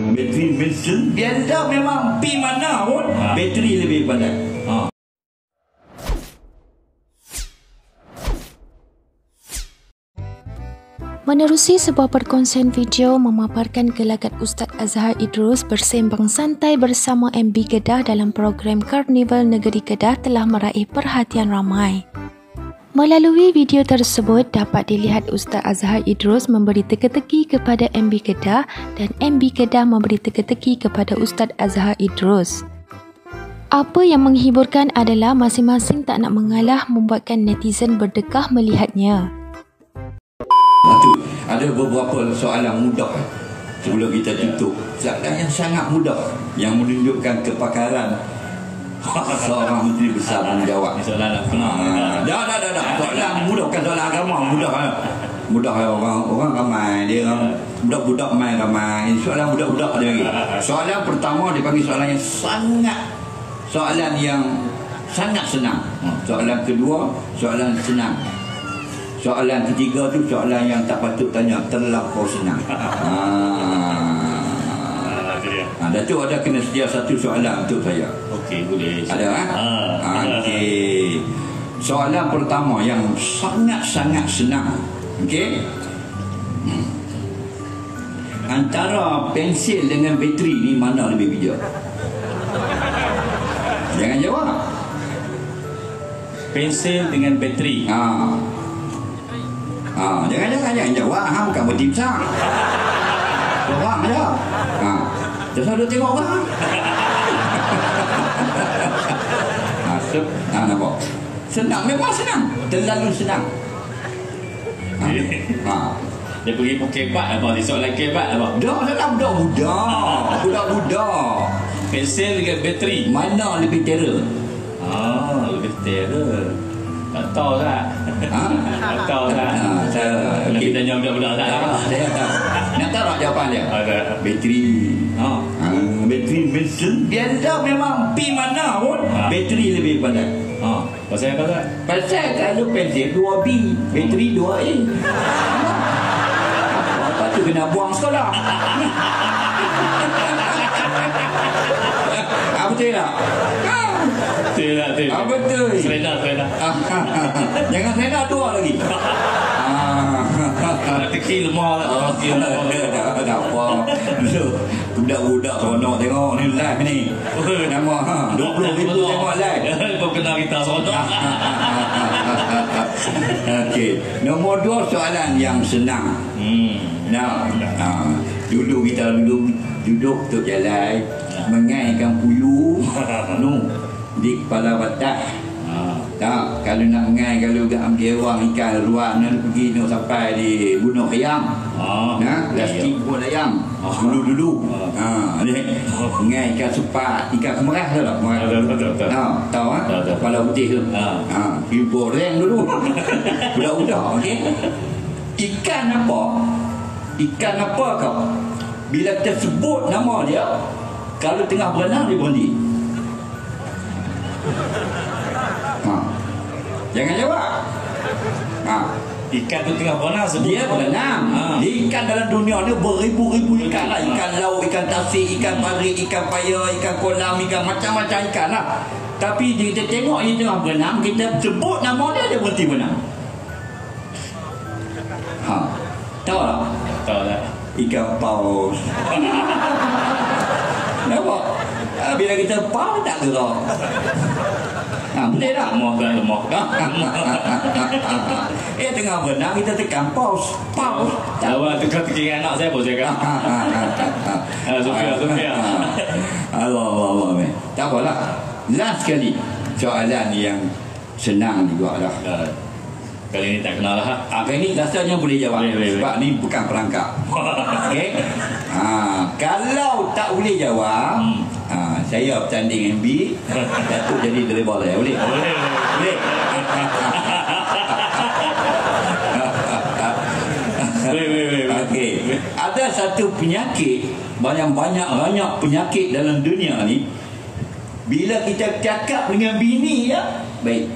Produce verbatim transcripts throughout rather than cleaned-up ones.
bateri mesin biasa memang pi mana pun ha. bateri lebih padat. Ha. Menerusi sebuah perkongsian video memaparkan gelagat Ustaz Azhar Idrus bersembang santai bersama M B Kedah dalam program Karnival Negeri Kedah telah meraih perhatian ramai. Melalui video tersebut dapat dilihat Ustaz Azhar Idrus memberi teka-teki kepada M B Kedah dan M B Kedah memberi teka-teki kepada Ustaz Azhar Idrus. Apa yang menghiburkan adalah masing-masing tak nak mengalah membuatkan netizen berdekah melihatnya. Itu ada beberapa soalan mudah sebelum kita tutup. Soalan yang sangat mudah yang menunjukkan kepakaran seorang menteri besar menjawab. Soalan apa? Dah dah dah dah. Soalan mudah, bukan soalan agama, mudah. Mudah orang orang ramai dia budak-budak main ramai. Soalan budak-budak ada lagi. Soalan pertama dipanggil soalan yang sangat soalan yang sangat senang. Soalan kedua soalan senang. Soalan ketiga tu soalan yang tak patut tanya, terlampau senang. Ah. Ha, Datuk ada kena sedia satu soalan untuk saya. Okey, boleh. Ada kan? Ha? Okey. Soalan pertama yang sangat-sangat senang. Okey. Hmm. Antara pensil dengan bateri ni mana lebih bijak? Jangan jawab. Pensil dengan bateri. Ha. Ha, jangan-jangan jangan jawab. Ha, bukan bertim sang. Orang aja. Ha. Jangan duk tengok orang. Ha, so, ha, nampak. Senang, memang senang. Terlalu senang. Ha. Ha. Dia pergi pun kebat apa? Dia soalan kebat apa? Dah, dah budak-budak. Budak-budak. Pensil dengan bateri. Mana lebih terror? Ah, lebih terror. Tak tahu tak? Ha? Tak tahu tak? Ha, saya Nak okay. kita jawab budak-budak tak? Tak, saya tahu. Nak tahu tak jawapan dia? Ada. Bateri. Ha. Ha. Bateri mesin biasa memang pi mana pun ha. bateri lebih padat. Ha. Pasal apa tak? Pasal kalau pensil dua B, bateri dua A. Apa tu kena buang sekolah. Apa betul tak? Betul tak? Betul. Ah, betul. Selena, selena. Jangan selena dua lagi. Nak teki lemah tak? Teki lemah. Tak tak apa. Budak-budak seronok tengok ni live ni. Nama ha dua puluh ribu tengok live. Kau kenal kita seronok. Okey. Nombor dua soalan yang senang. Hmm. Nah, ha, dulu kita dulu duduk tuk jalan mengaikan puyuh nu di kepala batas. Ha. Tak, kalau nak mengai kalau gak ambil orang ikan luar nak pergi nak sampai di bunuh ayam. Ha. Nah, plastik bunuh ayam. Dulu-dulu. Ha, ni mengai ikan sepat, ikan kemerah tu tak? Betul betul. Ha, tahu ah? Kepala putih tu. Ha. Ha, digoreng dulu. Budak-budak, okey. Ikan apa? Ikan apa kau? Bila kita sebut nama dia, kalau tengah berenang dia berhenti. Ha. Jangan jawab. Ha. Ikan tu tengah berenang sebut. Dia berenang. Ha. Dia ikan dalam dunia ni beribu-ribu ikan lah. Ikan laut, ikan tasik, ikan pari, ikan paya, ikan kolam, ikan macam-macam ikan lah. Tapi kita tengok dia tengah berenang, kita sebut nama dia, dia berhenti berenang. Ha. Tahu tak? Tahu tak? Ikan paus. Nampak? Ha, bila kita paus tak gerak. Ha, boleh tak? Lemah kan, lemah. Eh, tengah berenang kita tekan paus. Paus. Tak apa, teka-teki anak saya pun saya kan. Sofia, Sofia. Allah, Allah, Allah. Tak apalah. Last sekali. Soalan yang senang juga lah. Kali ni tak kenal lah. Ah, kali ni rasanya boleh jawab. Boleh, boleh, sebab boleh. ni bukan perangkap. Okey. Ha, kalau tak boleh jawab, hmm. ha, saya bertanding M B, Datuk jadi driver saya. Boleh? Boleh. Boleh. Boleh, boleh, boleh. Okey. Ada satu penyakit, banyak-banyak banyak penyakit dalam dunia ni. Bila kita cakap dengan bini ya, baik.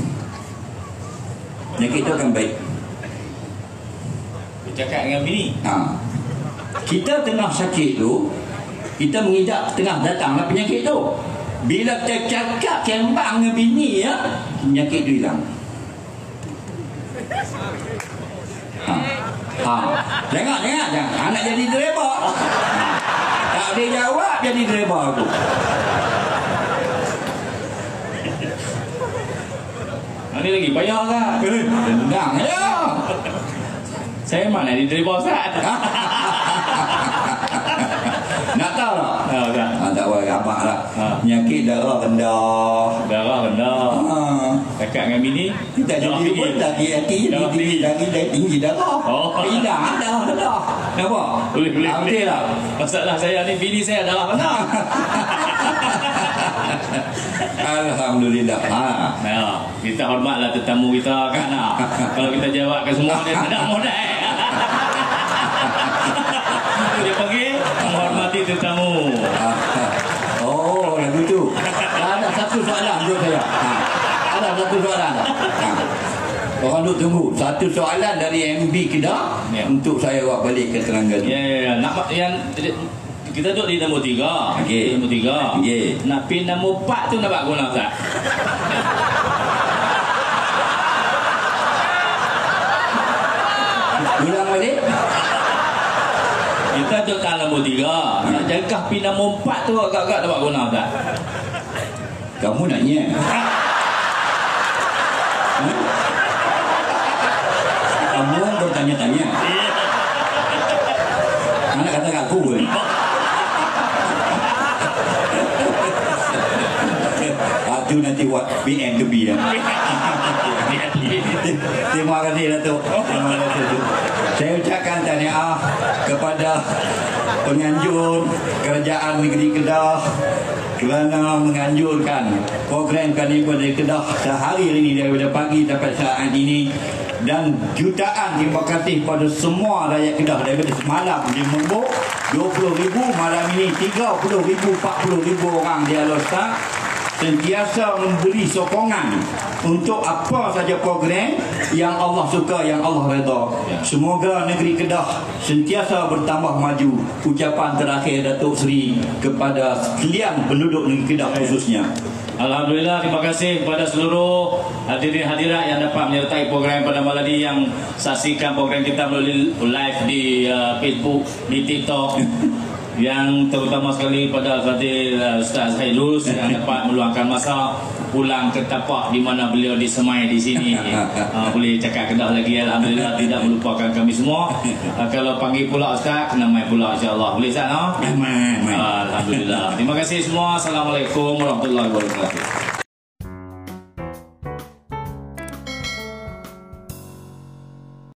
Penyakit itu akan baik. Bercakap dengan bini. Ha. Kita tengah sakit tu, kita mengidap tengah datanglah penyakit tu. Bila kita cakap kembang dengan bini ya, penyakit tu hilang. Ha. Ha. Jangan, jangan, jangan. Anak jadi driver. Tak boleh jawab jadi driver aku. Ini lagi payah kan? Tendang ya. Saya mana di driver Ustaz? Nak tahu tak? Ha, Ustaz. Ha, tak boleh abang lah. Ha. Penyakit darah rendah. Darah rendah. Ha. Dekat dengan bini. Kita darah jadi tinggi. pun lagi hati Darah tinggi lagi dah tinggi darah. Oh. Hilang darah rendah. Nampak? Boleh, boleh, Ah, boleh. betul tak? Masalah saya ni bini saya darah rendah. Alhamdulillah. Ha. Nah, kita hormatlah tetamu kita kan. Ha. Kalau kita jawab ke semua dia tidak modal. Dia panggil menghormati tetamu. Oh, lagu tu. Ada satu soalan untuk saya. Ha. Ada satu soalan. Ha. Orang duk tunggu satu soalan dari M B Kedah Ya. untuk saya buat balik ke Terengganu. Ya, ya, ya. Nak yang kita duduk di nombor tiga. Okey. Di Nombor tiga. Okey. Nak pin nombor empat tu nak buat guna tak? Ulang balik. Kita duduk dalam nombor tiga. Nak jangkah pin nombor empat tu agak-agak nak buat guna tak? Kamu naknya. Ha? Kamu bertanya-tanya. Anak kata kat aku pun. Itu nanti buat B M ke B ya. Terima kasih Datuk. Terima kasih Datuk. Saya ucapkan tahniah kepada penganjur Kerajaan Negeri Kedah kerana menganjurkan program Karnival dari Kedah sehari ini daripada pagi sampai saat ini, dan jutaan terima kasih pada semua rakyat Kedah daripada semalam di Membuk dua puluh ribu, malam ini tiga puluh ribu, empat puluh ribu orang di Alostar sentiasa memberi sokongan untuk apa saja program yang Allah suka, yang Allah redha. Semoga negeri Kedah sentiasa bertambah maju. Ucapan terakhir Datuk Seri kepada sekalian penduduk negeri Kedah khususnya. Alhamdulillah, terima kasih kepada seluruh hadirin hadirat yang dapat menyertai program pada malam ini, yang saksikan program kita melalui live di uh, Facebook, di TikTok. Yang terutama sekali pada Al-Fadhil uh, Ustaz Haidrus yang dapat meluangkan masa pulang ke tapak di mana beliau disemai di sini. Uh, boleh cakap Kedah lagi, alhamdulillah, tidak melupakan kami semua. Uh, kalau panggil pula Ustaz, kena main pula insya-Allah. Boleh Ustaz, no? Main, main. Uh, alhamdulillah. Terima kasih semua. Assalamualaikum warahmatullahi wabarakatuh.